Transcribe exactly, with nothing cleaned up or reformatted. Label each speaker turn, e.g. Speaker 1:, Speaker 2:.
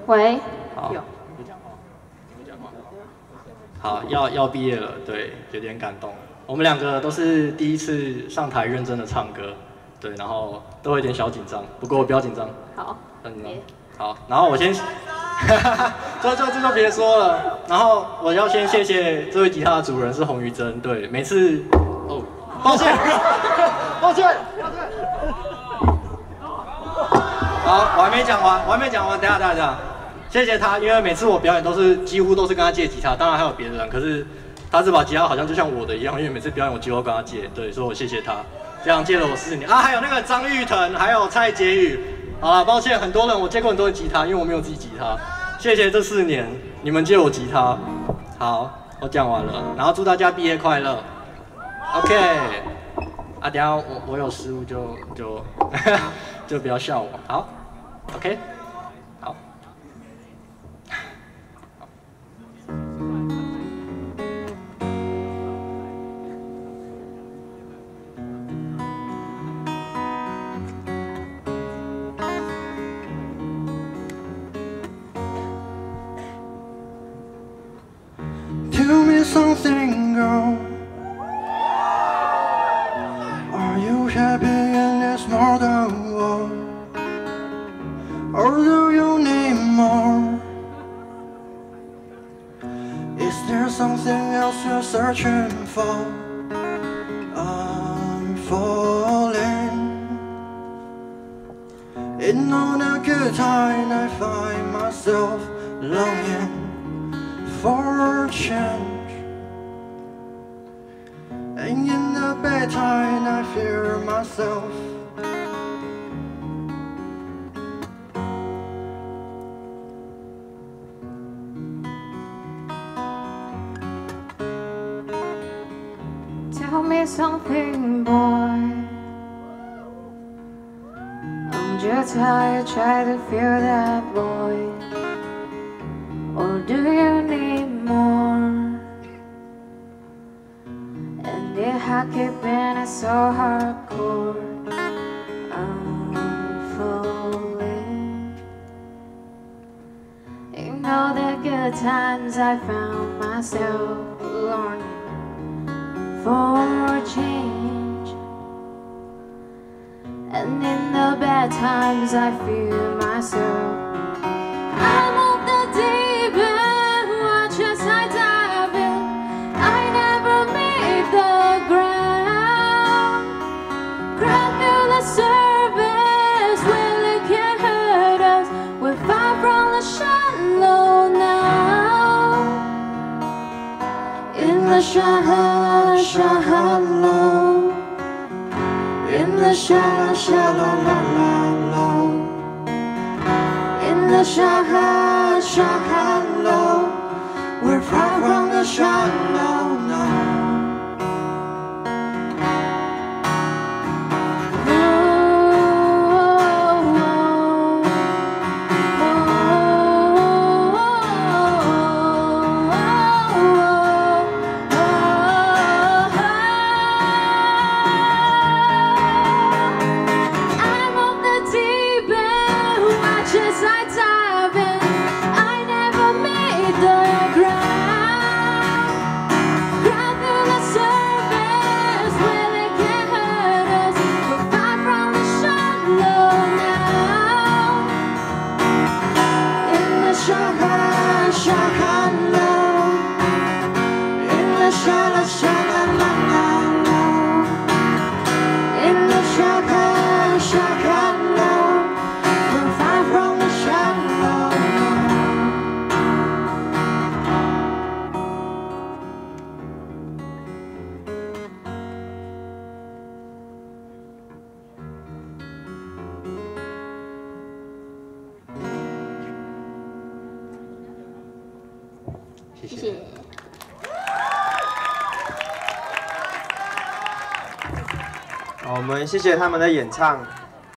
Speaker 1: 喂。
Speaker 2: 好。有。有讲话。好，要要毕业了，对，有点感动。我们两个都是第一次上台认真的唱歌，对，然后都会有点小紧张，不过不要紧张。
Speaker 1: 好。
Speaker 2: 很紧张。好，然后我先，这这这就别说了。然后我要先谢谢这位吉他的主人是洪于真，对，每次，哦，抱歉，抱歉，抱歉。好，我还没讲完，我还没讲完，等下等下等下。谢谢他，因为每次我表演都是几乎都是跟他借吉他，当然还有别的人，可是他这把吉他好像就像我的一样，因为每次表演我几乎跟他借，对，所以我谢谢他，这样借了我四年啊。还有那个张玉腾，还有蔡杰宇，好啦，抱歉，很多人我借过很多的吉他，因为我没有自己吉他，谢谢这四年你们借我吉他。好，我讲完了，然后祝大家毕业快乐。OK， 啊，等下我我有失误就就就不要笑我，好 ，OK。
Speaker 3: Tell me something, girl. Are you happy in this modern world? Or do you need more? Is there something else you're searching for? I'm falling. In all the good times I find myself longing for change, and in the bad time I fear myself.
Speaker 1: Tell me something, boy. I'm just tired, try to feel that void. Or do you need more? And the hockey band is so hardcore. I'm falling. In all the good times I found myself longing for change, and in the bad times I feel myself. I'm of the deep end, watch as I dive in. I never made the ground. Crawl through the surface, really can't hurt us. We're far from the shallow now. In the shallow, shallow. In the shallow, shallow, low, low. In the shallow, shallow, we're far from the shallow now. 谢谢。
Speaker 4: 好，我们谢谢他们的演唱。